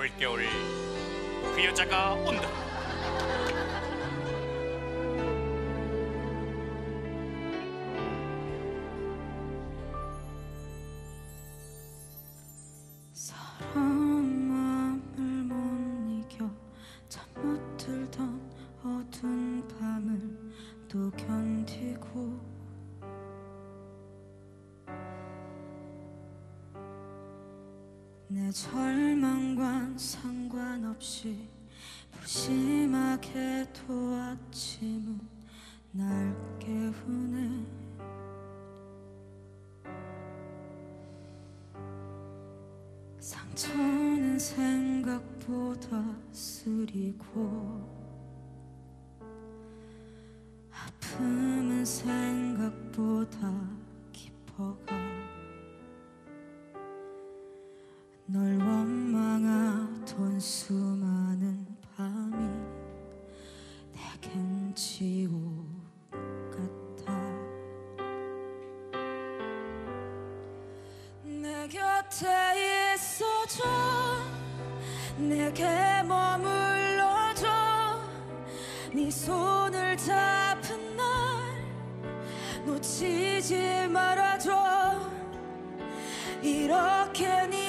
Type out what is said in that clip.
올겨울 그 여자가 온다. 사람 마음을 못 이겨 잠 못 들던 어두운 밤을 또 견디고 내 절망과 상관없이 무심하게도 아침은 날 깨우네. 상처는 생각보다 쓰리고 아픔은 생각보다 깊어가 널 원망하던 수많은 밤이 내겐 지옥 같아. 내 곁에 있어줘 내게 머물러줘 네 손을 잡은 날 놓치지 말아줘. 이렇게 네